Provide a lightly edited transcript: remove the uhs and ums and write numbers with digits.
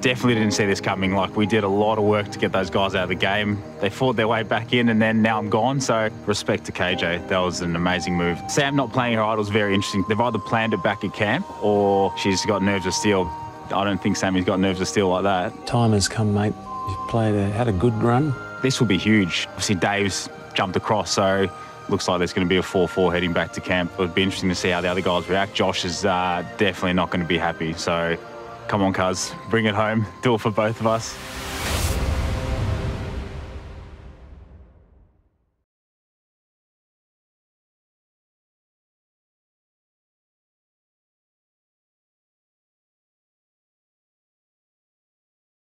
Definitely didn't see this coming. Like, we did a lot of work to get those guys out of the game. They fought their way back in, and then now I'm gone. So respect to KJ. That was an amazing move. Sam not playing her idol is very interesting. They've either planned it back at camp or she's got nerves of steel. I don't think Sammy's got nerves of steel like that. Time has come, mate. You've had a good run. This will be huge. Obviously, Dave's jumped across, so looks like there's going to be a 4-4 heading back to camp. It'll be interesting to see how the other guys react. Josh is definitely not going to be happy. So come on, cuz, bring it home. Do it for both of us.